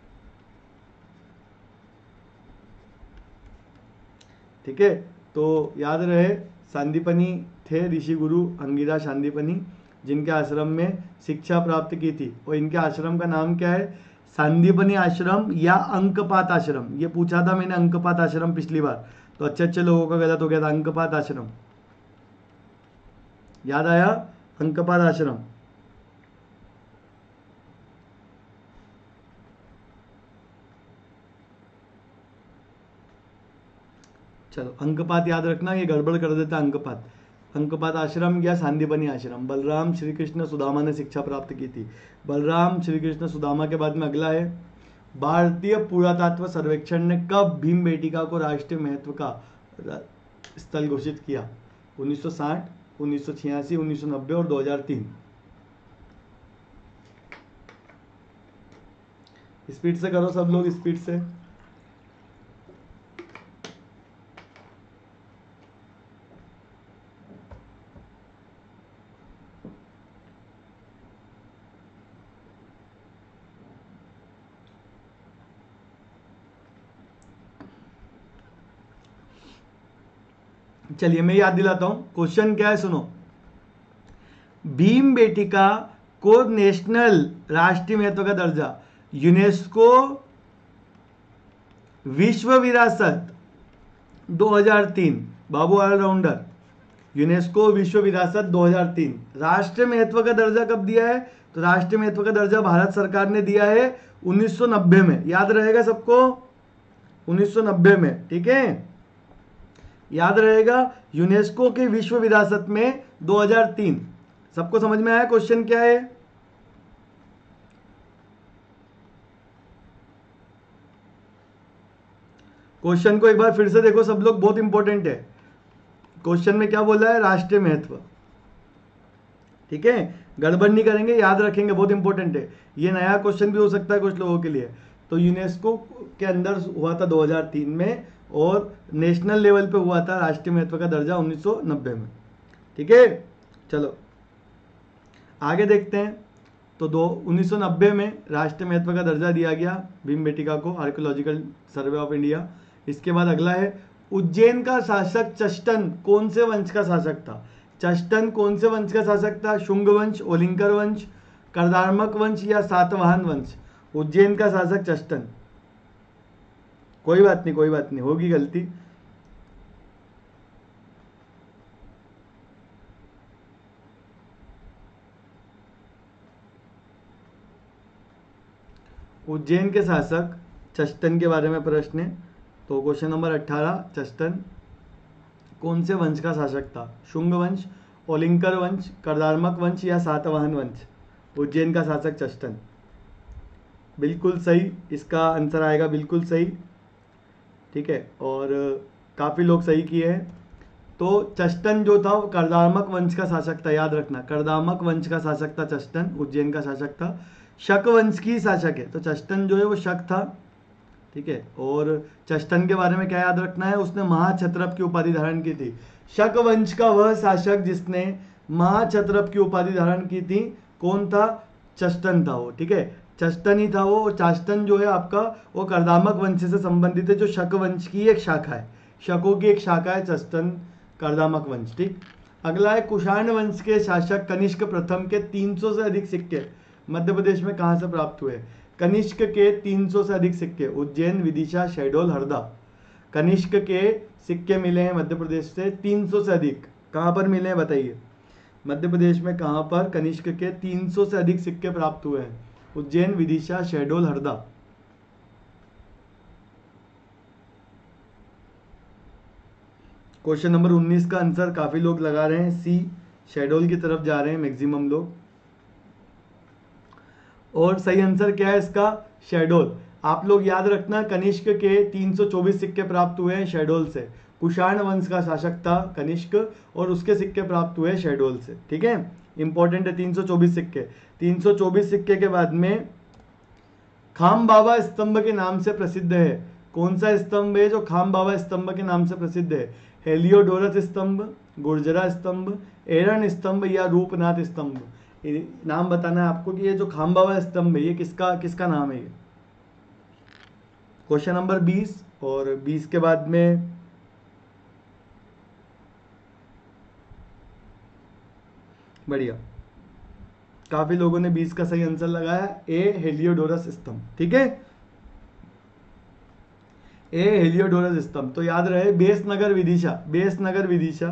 Speaker 1: ठीक है, तो याद रहे, सांदीपनी थे ऋषि गुरु अंगिरा सांदीपनी, जिनके आश्रम में शिक्षा प्राप्त की थी। और इनके आश्रम का नाम क्या है? सांदीपनी आश्रम या अंकपात आश्रम। ये पूछा था मैंने अंकपात आश्रम पिछली बार, तो अच्छे अच्छे लोगों का गलत हो गया था। अंकपात आश्रम याद आया? अंकपात आश्रम। चलो, अंकपात याद रखना, ये गड़बड़ कर देता अंकपात। अंकपात आश्रम या सांदीपनी आश्रम, बलराम श्री कृष्ण सुदामा ने शिक्षा प्राप्त की थी। बलराम श्री कृष्ण सुदामा के बाद में अगला है, भारतीय पुरातत्व सर्वेक्षण ने कब भीमबेटिका को राष्ट्रीय महत्व का स्थल घोषित किया? उन्नीस सौ साठ, उन्नीस सौ छियासी, उन्नीस सौ नब्बे और दो हज़ार तीन। स्पीड से करो सब लोग, स्पीड से। चलिए मैं याद दिलाता हूं, क्वेश्चन क्या है सुनो। भीम बेटिका को नेशनल राष्ट्रीय महत्व का दर्जा, यूनेस्को विश्व विरासत दो हज़ार तीन, बाबू ऑलराउंडर, यूनेस्को विश्व विरासत दो हज़ार तीन। राष्ट्रीय महत्व का दर्जा कब दिया है? तो राष्ट्रीय महत्व का दर्जा भारत सरकार ने दिया है उन्नीस सौ नब्बे में, याद रहेगा सबको, उन्नीस सौ नब्बे में, ठीक है, याद रहेगा। यूनेस्को के विश्व विरासत में दो हज़ार तीन। सबको समझ में आया क्वेश्चन क्या है? क्वेश्चन को एक बार फिर से देखो सब लोग, बहुत इंपॉर्टेंट है। क्वेश्चन में क्या बोला है? राष्ट्रीय महत्व, ठीक है, गड़बड़ नहीं करेंगे, याद रखेंगे, बहुत इंपॉर्टेंट है। ये नया क्वेश्चन भी हो सकता है कुछ लोगों के लिए। तो यूनेस्को के अंदर हुआ था दो हज़ार तीन में, और नेशनल लेवल पे हुआ था राष्ट्रीय महत्व का दर्जा उन्नीस सौ नब्बे में, ठीक है। चलो आगे देखते हैं। तो दो उन्नीस सौ नब्बे में राष्ट्रीय महत्व का दर्जा दिया गया भीम बेटिका को, आर्कियोलॉजिकल सर्वे ऑफ इंडिया। इसके बाद अगला है, उज्जैन का शासक चष्टन कौन से वंश का शासक था? चष्टन कौन से वंश का शासक था? शुंग वंश, ओलिंकर वंश, कर्दार्मक वंश या सातवाहन वंश? उज्जैन का शासक चष्टन। कोई बात नहीं, कोई बात नहीं, होगी गलती। उज्जैन के शासक चष्टन के बारे में प्रश्न है। तो क्वेश्चन नंबर अठारह, चष्टन कौन से वंश का शासक था? शुंग वंश, ओलिंकर वंश, कर्दार्मक वंश या सातवाहन वंश? उज्जैन का शासक चष्टन, बिल्कुल सही, इसका आंसर आएगा बिल्कुल सही, ठीक है। और काफ़ी लोग सही किए हैं। तो चष्टन जो था वो कर्दार्मक वंश का शासक था, याद रखना, कर्दार्मक वंश का शासक था चष्टन, उज्जैन का शासक था। शक वंश की शासक है, तो चष्टन जो है वो शक था, ठीक है। और चष्टन के बारे में क्या याद रखना है? उसने महाक्षत्रप की उपाधि धारण की थी। शक वंश का वह शासक जिसने महाक्षत्रप की उपाधि धारण की थी, कौन था? चष्टन था वो, ठीक है, चष्टन ही था वो। और चाष्टन जो है आपका वो कर्दार्मक वंश से संबंधित है, जो शक वंश की एक शाखा है, शकों की एक शाखा है चष्टन, कर्दार्मक वंश, ठीक। अगला है, कुषाण वंश के शासक कनिष्क प्रथम के तीन सौ से अधिक सिक्के मध्य प्रदेश में कहां से प्राप्त हुए? कनिष्क के तीन सौ से अधिक सिक्के उज्जैन, विदिशा, शहडोल, हरदा। कनिष्क के सिक्के मिले हैं मध्य प्रदेश से तीन सौ से अधिक, कहां पर मिले हैं बताइए? मध्य प्रदेश में कहां पर कनिष्क के तीन सौ से अधिक सिक्के प्राप्त हुए हैं? उज्जैन, विदिशा, शहडोल, हरदा। क्वेश्चन नंबर उन्नीस का आंसर काफी लोग लगा रहे हैं, सी शहडोल की तरफ जा रहे हैं मैक्सिमम लोग। और सही आंसर क्या है इसका? शहडोल। आप लोग याद रखना, कनिष्क के तीन सौ चौबीस सिक्के प्राप्त हुए हैं शहडोल से। कुषाण वंश का शासक था कनिष्क, और उसके सिक्के प्राप्त हुए शहडोल से, ठीक है, इंपॉर्टेंट है तीन सौ चौबीस सिक्के। तीन सौ चौबीस सिक्के के बाद में खाम बाबा स्तंभ के नाम से प्रसिद्ध है। कौन सा स्तंभ है जो खाम बाबा स्तंभ के नाम से प्रसिद्ध है? हेलियोडोरस स्तंभ, गुर्जरा स्तंभ, एरन स्तंभ या रूपनाथ स्तंभ? नाम बताना है आपको कि ये जो खाम बाबा स्तंभ है ये किसका किसका नाम है ये। क्वेश्चन नंबर बीस, और बीस के बाद में बढ़िया, काफी लोगों ने बीस का सही आंसर लगाया, ए हेलियोडोरस स्तंभ, ठीक है, ए हेलियोडोरस स्तंभ। तो याद रहे, बेस नगर विदिशा, बेस नगर विदिशा,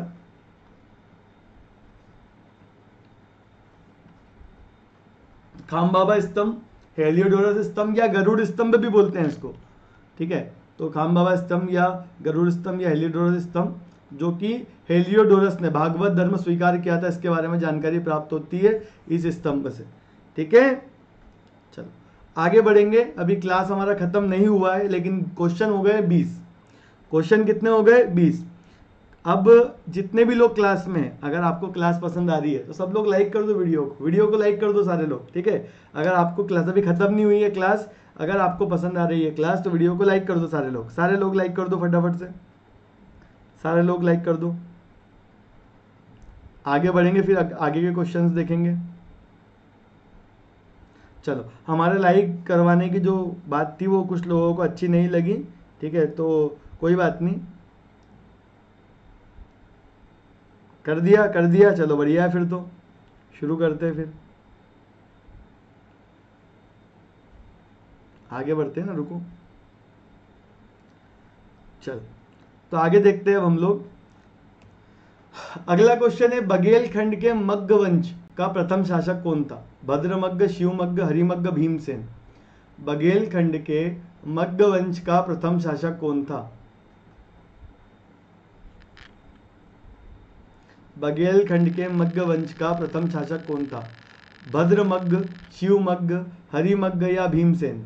Speaker 1: खाम बाबा स्तंभ, हेलियोडोरस स्तंभ या गरुड़ स्तंभ भी बोलते हैं इसको, ठीक है। तो खाम बाबा स्तंभ या गरुड़ स्तंभ या हेलियोडोरस स्तंभ, जो कि हेलियोडोरस ने भागवत धर्म स्वीकार किया था, इसके बारे में जानकारी प्राप्त होती है इस स्तंभ से, ठीक है। चलो आगे बढ़ेंगे, अभी क्लास हमारा खत्म नहीं हुआ है, लेकिन क्वेश्चन हो गए बीस। क्वेश्चन कितने हो गए? बीस। अब जितने भी लोग क्लास में हैं, अगर आपको क्लास पसंद आ रही है तो सब लोग लाइक कर दो वीडियो को, वीडियो को लाइक कर दो सारे लोग, ठीक है। अगर आपको क्लास अभी खत्म नहीं हुई है क्लास, अगर आपको पसंद आ रही है क्लास तो वीडियो को लाइक कर दो सारे लोग, सारे लोग लाइक कर दो फटाफट से, सारे लोग लाइक कर दो। आगे बढ़ेंगे, फिर आगे के क्वेश्चंस देखेंगे। चलो, हमारे लाइक करवाने की जो बात थी वो कुछ लोगों को अच्छी नहीं लगी, ठीक है, तो कोई बात नहीं, कर दिया कर दिया चलो बढ़िया है, फिर तो शुरू करते हैं, फिर आगे बढ़ते हैं ना, रुको। चलो, तो आगे देखते हैं अब हम लोग। अगला क्वेश्चन है, बघेल खंड के मग्ग वंश का प्रथम शासक कौन था? भद्रमग्ग, शिवमग्ग, हरिमग्ग, भीमसेन। बघेल खंड के मग्ग वंश का प्रथम शासक कौन था? बघेल खंड के मग्ग वंश का प्रथम शासक कौन था? भद्रमग्ग, शिवमग्ग, हरिमग्ग या भीमसेन?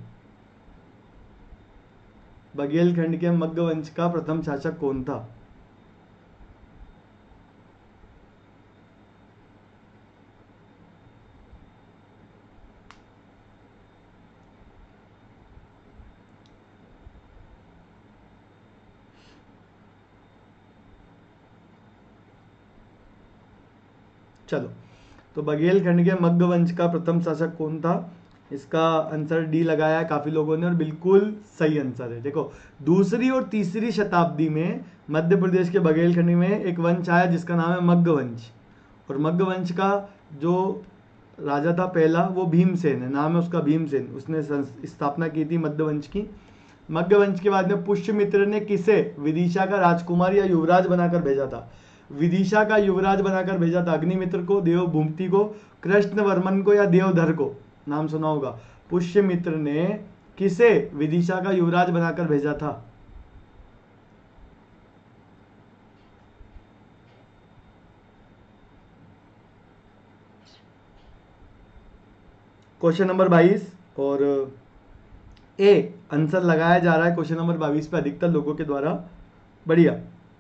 Speaker 1: बघेल खंड के मग्ग वंश का प्रथम शासक कौन था? चलो, तो बघेल खंड के मग्ग वंश का प्रथम शासक कौन था? इसका आंसर डी लगाया है काफी लोगों ने और बिल्कुल सही आंसर है। देखो, दूसरी और तीसरी शताब्दी में मध्य प्रदेश के बघेल खंड में एक वंश आया जिसका नाम है मग्ग वंश, और मग्ग वंश का जो राजा था पहला वो भीमसेन है, नाम है उसका भीमसेन, उसने स्थापना की थी मध्य वंश की। मग्ग वंश के बाद में पुष्यमित्र ने किसे विदिशा का राजकुमार या युवराज बनाकर भेजा था? विदिशा का युवराज बनाकर भेजा था अग्निमित्र को, देवभूमि को, कृष्णवर्मन को या देवधर को? नाम सुना होगा। पुष्यमित्र ने किसे विदिशा का युवराज बनाकर भेजा था? क्वेश्चन नंबर बाईस, और ए आंसर लगाया जा रहा है क्वेश्चन नंबर बाईस पे अधिकतर लोगों के द्वारा, बढ़िया,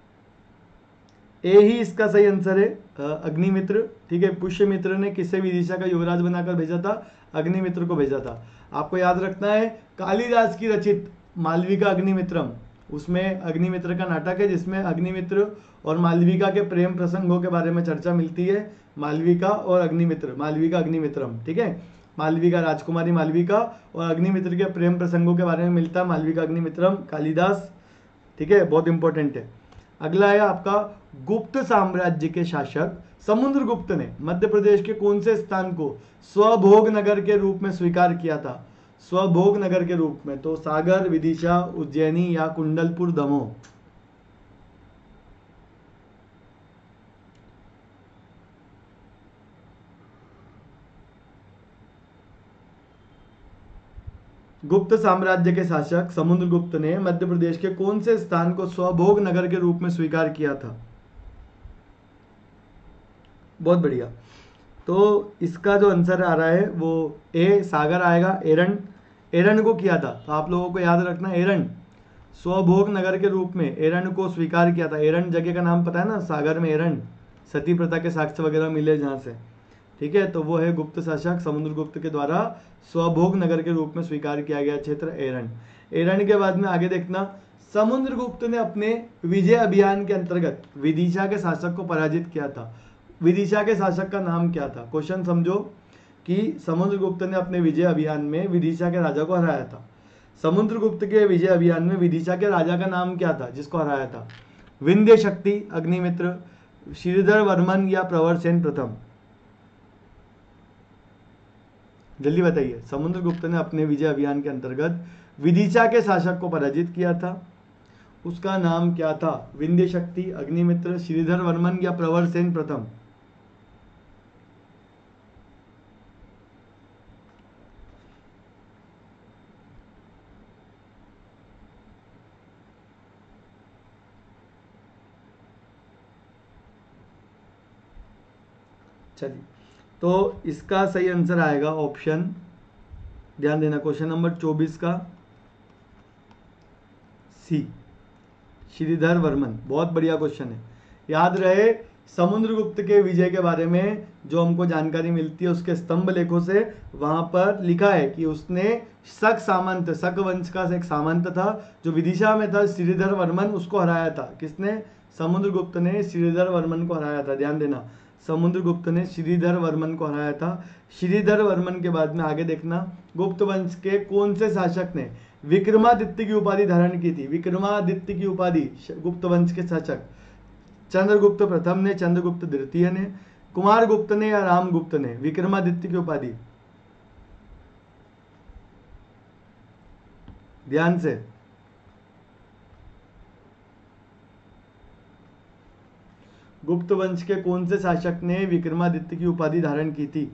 Speaker 1: ए ही इसका सही आंसर है, अग्निमित्र, ठीक है। पुष्यमित्र ने किसे विदिशा का युवराज बनाकर भेजा था? अग्निमित्र को भेजा था। आपको याद रखना है, कालिदास की रचित मालविका अग्निमित्रम, उसमें अग्निमित्र का नाटक है जिसमें अग्निमित्र और मालविका के प्रेम प्रसंगों के बारे में चर्चा मिलती है। मालविका और अग्निमित्र, मालविका अग्निमित्रम, ठीक है। मालविका राजकुमारी मालविका और अग्निमित्र के प्रेम प्रसंगों के बारे में मिलता है मालविका अग्निमित्रम, कालिदास, ठीक है, बहुत इंपॉर्टेंट है। अगला है आपका, गुप्त साम्राज्य के शासक समुद्रगुप्त ने मध्य प्रदेश के कौन से स्थान को स्वभोग नगर के रूप में स्वीकार किया था? स्वभोग नगर के रूप में, तो सागर, विदिशा, उज्जैनी या कुंडलपुर, दमोह? गुप्त साम्राज्य के शासक समुद्रगुप्त ने मध्य प्रदेश के कौन से स्थान को स्वभोग नगर के रूप में स्वीकार किया था? बहुत बढ़िया, तो इसका जो आंसर आ रहा है वो ए सागर आएगा। एरन, एरन को किया था, तो आप लोगों को याद रखना, एरन स्वभोग नगर के रूप में एरन को स्वीकार किया था। एरन जगह का नाम पता है ना, सागर में एरन, सती प्रथा के साक्ष्य वगैरह मिले जहाँ से, ठीक है, तो वो है गुप्त शासक समुद्रगुप्त के द्वारा स्वभोग नगर के रूप में स्वीकार किया गया क्षेत्र एरन। एरन के बाद में आगे देखना, समुद्रगुप्त ने अपने विजय अभियान के अंतर्गत विदिशा के शासक को पराजित किया था। विदिशा के शासक का नाम क्या था? क्वेश्चन समझो कि समुद्रगुप्त ने अपने विजय अभियान में विदिशा के राजा को हराया था। समुद्रगुप्त के विजय अभियान में विदिशा के राजा का नाम क्या था जिसको हराया था? विंध्य शक्ति, अग्निमित्र, श्रीधर वर्मन या प्रवरसेन प्रथम? जल्दी बताइए। समुद्रगुप्त ने अपने विजय अभियान के अंतर्गत विदिशा के शासक को पराजित किया था, उसका नाम क्या था? विंध्य शक्ति, अग्निमित्र, श्रीधर वर्मन या प्रवरसेन प्रथम? चलिए, तो इसका सही आंसर आएगा ऑप्शन, ध्यान देना, क्वेश्चन नंबर चौबीस का सी, श्रीधर वर्मन। बहुत बढ़िया क्वेश्चन है। याद रहे, समुद्रगुप्त के विजय के बारे में जो हमको जानकारी मिलती है उसके स्तंभ लेखों से, वहां पर लिखा है कि उसने शक सामंत, शक वंश का एक सामंत था जो विदिशा में था, श्रीधर वर्मन, उसको हराया था। किसने? समुद्रगुप्त ने श्रीधर वर्मन को हराया था। ध्यान देना, समुद्रगुप्त ने श्रीधर वर्मन को हराया था। श्रीधर वर्मन के बाद में आगे देखना, गुप्त वंश के कौन से शासक ने विक्रमादित्य की उपाधि धारण की थी? विक्रमादित्य की उपाधि गुप्त वंश के शासक चंद्रगुप्त प्रथम ने, चंद्रगुप्त द्वितीय ने, कुमारगुप्त ने या रामगुप्त ने विक्रमादित्य की उपाधि? ध्यान से, गुप्त वंश के कौन से शासक ने विक्रमादित्य की उपाधि धारण की थी?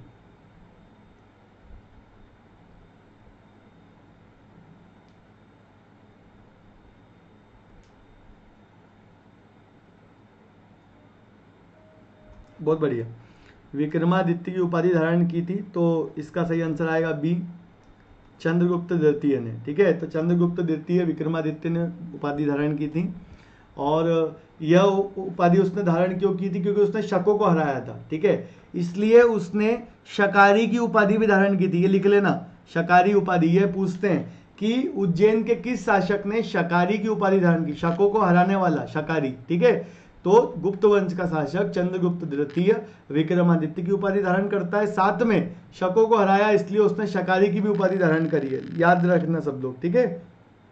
Speaker 1: बहुत बढ़िया, विक्रमादित्य की उपाधि धारण की थी, तो इसका सही आंसर आएगा बी, चंद्रगुप्त द्वितीय ने। ठीक है, तो चंद्रगुप्त द्वितीय विक्रमादित्य ने उपाधि धारण की थी, और यह उपाधि उसने धारण क्यों की थी? क्योंकि उसने शकों को हराया था। ठीक है, इसलिए उसने शकारी की उपाधि भी धारण की थी। ये लिख लेना, शकारी उपाधि। ये पूछते हैं कि उज्जैन के किस शासक ने शकारी की उपाधि धारण की? शकों को हराने वाला शकारी। ठीक है, तो गुप्त वंश का शासक चंद्रगुप्त द्वितीय विक्रमादित्य की उपाधि धारण करता है, साथ में शकों को हराया, इसलिए उसने शकारी की भी उपाधि धारण करी है। याद रखना सब लोग। ठीक है,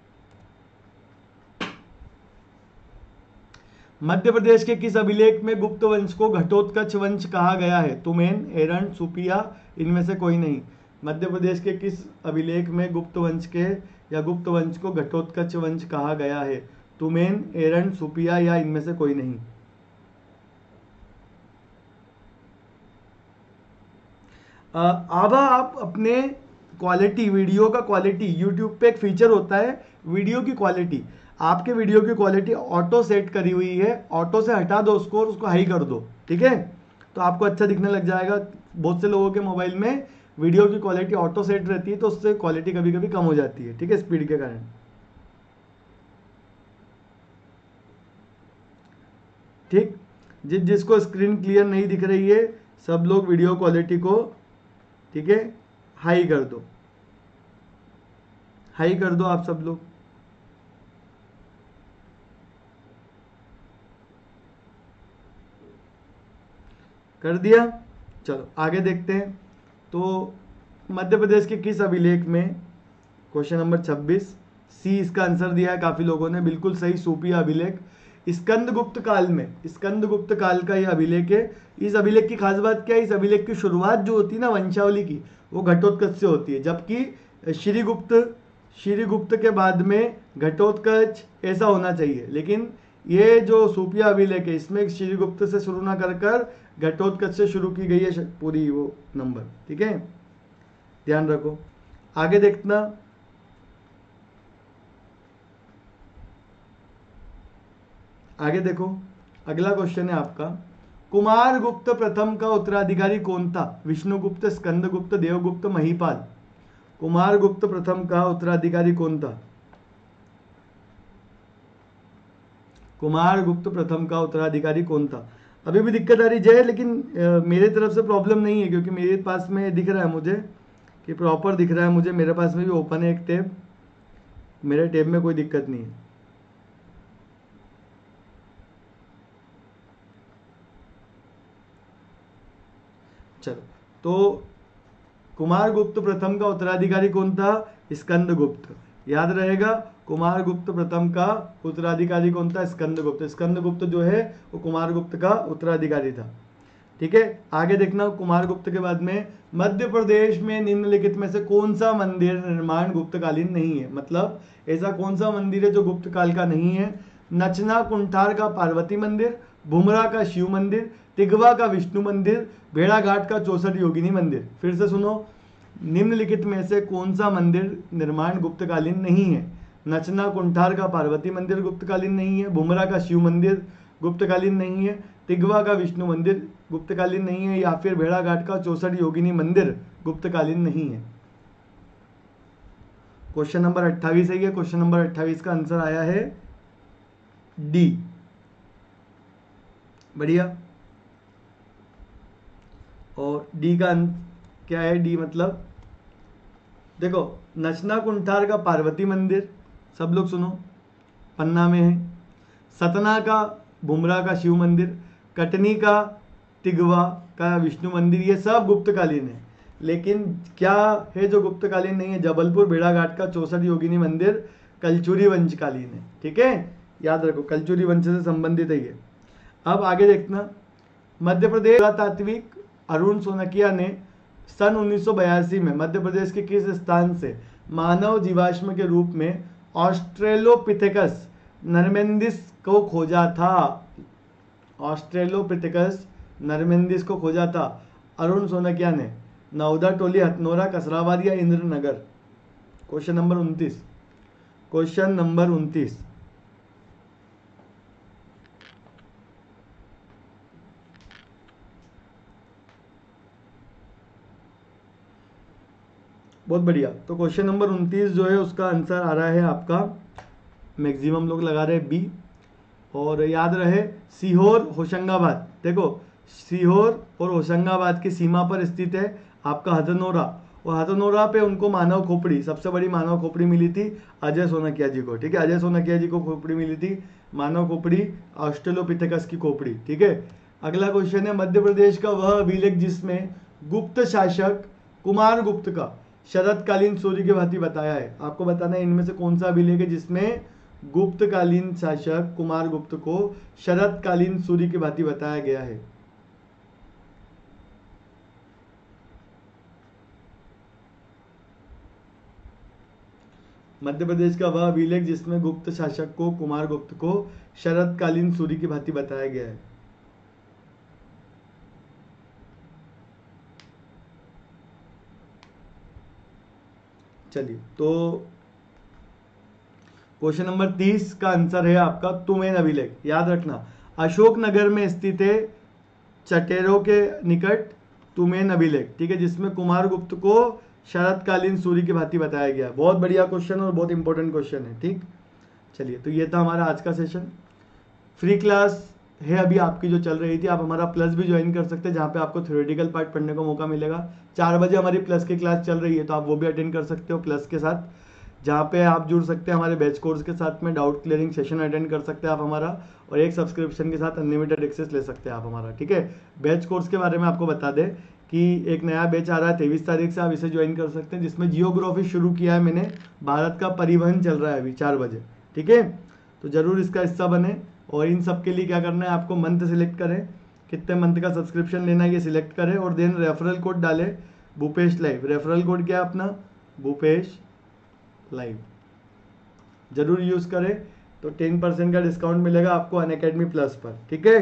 Speaker 1: मध्य प्रदेश के किस अभिलेख में गुप्त वंश को घटोत्कच वंश कहा गया है? तुमेन, एरन, सुपिया, इनमें से कोई नहीं। मध्य प्रदेश के किस अभिलेख में गुप्त वंश के या गुप्त वंश को घटोत्कच वंश कहा गया है? तुमेन, एरन, सुपिया या इनमें से कोई नहीं। आभा, आप अपने क्वालिटी, वीडियो का क्वालिटी, यूट्यूब पे एक फीचर होता है वीडियो की क्वालिटी, आपके वीडियो की क्वालिटी ऑटो सेट करी हुई है, ऑटो से हटा दो उसको और उसको हाई कर दो। ठीक है, तो आपको अच्छा दिखने लग जाएगा। बहुत से लोगों के मोबाइल में वीडियो की क्वालिटी ऑटो सेट रहती है, तो उससे क्वालिटी कभी कभी कम हो जाती है। ठीक है, स्पीड के कारण। ठीक, जिस जिसको स्क्रीन क्लियर नहीं दिख रही है, सब लोग वीडियो क्वालिटी को, ठीक है, हाई कर दो, हाई कर दो आप सब लोग। कर दिया? चलो आगे देखते हैं। तो मध्य प्रदेश के किस अभिलेख में, क्वेश्चन नंबर छब्बीस, सी इसका आंसर दिया है काफी लोगों ने, बिल्कुल सही, सूपिया अभिलेख। स्कंदगुप्त काल में, स्कंदगुप्त काल का यह अभिलेख है। इस अभिलेख की खास बात क्या है? इस अभिलेख की शुरुआत जो होती है ना वंशावली की, वो घटोत्कच से होती है, जबकि श्रीगुप्त श्रीगुप्त के बाद में घटोत्कच ऐसा होना चाहिए, लेकिन ये जो सूपिया अभिलेख है इसमें श्रीगुप्त से शुरू ना कर कर घटोत्कच से शुरू की गई है पूरी वो नंबर। ठीक है, ध्यान रखो। आगे देखना, आगे देखो, अगला क्वेश्चन है आपका, कुमारगुप्त प्रथम का उत्तराधिकारी कौन था? विष्णुगुप्त, स्कंदगुप्त, देवगुप्त, महीपाल। कुमारगुप्त प्रथम का उत्तराधिकारी कौन था? कुमारगुप्त प्रथम का उत्तराधिकारी कौन था? अभी भी दिक्कत आ रही जय, लेकिन आ, मेरे तरफ से प्रॉब्लम नहीं है, क्योंकि मेरे पास में दिख रहा है मुझे कि प्रॉपर दिख रहा है मुझे, मेरे पास में भी ओपन है एक टैब, मेरे टैब में कोई दिक्कत नहीं है। चलो, तो कुमारगुप्त प्रथम का उत्तराधिकारी कौन था? स्कंदगुप्त। याद रहेगा, कुमारगुप्त प्रथम का उत्तराधिकारी कौन था? स्कंदगुप्त। स्कंदगुप्त जो है वो कुमारगुप्त का उत्तराधिकारी था। ठीक है, आगे देखना, कुमारगुप्त के बाद में मध्य प्रदेश में निम्नलिखित में से कौन सा मंदिर निर्माण गुप्तकालीन नहीं है? मतलब ऐसा कौन सा मंदिर है जो गुप्त काल का नहीं है? नचना कुंठार का पार्वती मंदिर, भुमरा का शिव मंदिर, तिगवा का विष्णु मंदिर, भेड़ाघाट का चौसठ योगिनी मंदिर। फिर से सुनो, निम्नलिखित में से कौन सा मंदिर निर्माण गुप्तकालीन नहीं है? नचना कुंठार का पार्वती मंदिर गुप्तकालीन नहीं है, भुमरा का शिव मंदिर गुप्तकालीन नहीं है, तिगवा का विष्णु मंदिर गुप्तकालीन नहीं है, या फिर भेड़ाघाट का चौसठ योगिनी मंदिर गुप्तकालीन नहीं है। क्वेश्चन नंबर अट्ठाईस है ये, क्वेश्चन नंबर अट्ठाईस का आंसर आया है डी। बढ़िया। और डी का क्या है? डी मतलब देखो, नचना कुंठार का पार्वती मंदिर, सब लोग सुनो, पन्ना में है। सतना का बुमरा का शिव मंदिर, कटनी का तिगवा का विष्णु मंदिर, ये सब गुप्तकालीन है। लेकिन क्या है जो गुप्तकालीन नहीं है? जबलपुर भेड़ाघाट का चौसठ योगिनी मंदिर कलचुरी वंशकालीन है। ठीक है, याद रखो, कलचुरी वंश से संबंधित है ये। अब आगे देखना, मध्य प्रदेश पुरातात्विक अरुण सोनकिया ने सन उन्नीस सौ बयासी में मध्य प्रदेश के किस स्थान से मानव जीवाश्म के रूप में ऑस्ट्रेलोपिथेकस नरमेंदिस को खोजा था? ऑस्ट्रेलोपिथेकस नरमेंदिस को खोजा था अरुण सोनकिया ने। नवदा, टोली, हथनोरा, कसराबाद या इंद्रनगर? क्वेश्चन नंबर उनतीस। क्वेश्चन नंबर उनतीस, बहुत बढ़िया। तो क्वेश्चन नंबर उनतीस जो है उसका आंसर आ रहा है आपका, मैक्सिमम लोग लगा रहे हैं बी। और याद रहे, सीहोर होशंगाबाद, देखो सीहोर और होशंगाबाद की सीमा पर स्थित है आपका हथनोरा। और हथनोरा पे उनको मानव खोपड़ी, सबसे बड़ी मानव खोपड़ी मिली थी अजय सोनकिया जी को। ठीक है, अजय सोनकिया जी को खोपड़ी मिली थी, मानव खोपड़ी, ऑस्ट्रेलोपिथेकस की खोपड़ी। ठीक है, अगला क्वेश्चन है, मध्य प्रदेश का वह अभिलेख जिसमें गुप्त शासक कुमार गुप्त का शरतकालीन सूर्य की भांति बताया है। आपको बताना है इनमें से कौन सा अभिलेख है जिसमें गुप्तकालीन शासक कुमार गुप्त को शरतकालीन सूर्य की भांति बताया गया है। मध्य प्रदेश का वह अभिलेख जिसमें गुप्त शासक को कुमार गुप्त को शरतकालीन सूर्य की भांति बताया गया है। चलिए, तो क्वेश्चन नंबर तीस का आंसर है आपका तुमेन अभिलेख। याद रखना, अशोकनगर में स्थित है चटेरों के निकट तुमेन अभिलेख। ठीक है, जिसमें कुमार गुप्त को शरतकालीन सूर्य की भांति बताया गया। बहुत बढ़िया क्वेश्चन और बहुत इंपॉर्टेंट क्वेश्चन है। ठीक, चलिए, तो ये था हमारा आज का सेशन। फ्री क्लास है अभी आपकी जो चल रही थी, आप हमारा प्लस भी ज्वाइन कर सकते हैं जहाँ पे आपको थ्योरेटिकल पार्ट पढ़ने का मौका मिलेगा। चार बजे हमारी प्लस की क्लास चल रही है, तो आप वो भी अटेंड कर सकते हो प्लस के साथ, जहाँ पे आप जुड़ सकते हैं हमारे बैच कोर्स के साथ में, डाउट क्लियरिंग सेशन अटेंड कर सकते हैं आप हमारा, और एक सब्सक्रिप्शन के साथ अनलिमिटेड एक्सेस ले सकते हैं आप हमारा। ठीक है, बैच कोर्स के बारे में आपको बता दें कि एक नया बैच आ रहा है तेईस तारीख से, आप इसे ज्वाइन कर सकते हैं, जिसमें जियोग्राफी शुरू किया है मैंने, भारत का परिवहन चल रहा है अभी चार बजे। ठीक है, तो जरूर इसका हिस्सा बने। और इन सब के लिए क्या करना है, आपको मंथ सिलेक्ट करें, कितने मंथ का सब्सक्रिप्शन लेना है ये सिलेक्ट करें, और देन रेफरल कोड डालें भूपेश लाइव। रेफरल कोड क्या है अपना? भूपेश लाइव। जरूर यूज करें, तो टेन परसेंट का डिस्काउंट मिलेगा आपको अनअकैडमी प्लस पर। ठीक है,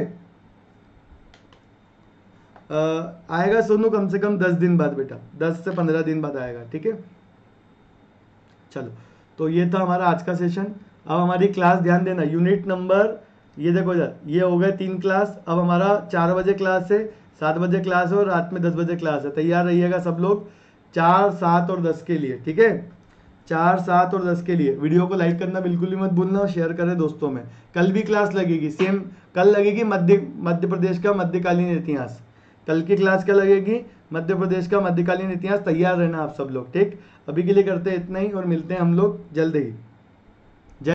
Speaker 1: आएगा सोनू कम से कम दस दिन बाद बेटा, दस से पंद्रह दिन बाद आएगा। ठीक है, चलो, तो ये था हमारा आज का सेशन। अब हमारी क्लास ध्यान देना, यूनिट नंबर ये देखो यार, ये हो गए तीन क्लास। अब हमारा चार बजे क्लास है, सात बजे क्लास है और रात में दस बजे क्लास है। तैयार रहिएगा सब लोग चार, सात और दस के लिए। ठीक है, चार, सात और दस के लिए। वीडियो को लाइक करना बिल्कुल भी मत भूलना और शेयर करें दोस्तों में। कल भी क्लास लगेगी सेम, कल लगेगी मध्य मध्य प्रदेश का मध्यकालीन इतिहास। कल की क्लास क्या लगेगी? मध्य प्रदेश का मध्यकालीन इतिहास। तैयार रहना आप सब लोग। ठीक, अभी के लिए करते हैं इतना ही और मिलते हैं हम लोग जल्द ही।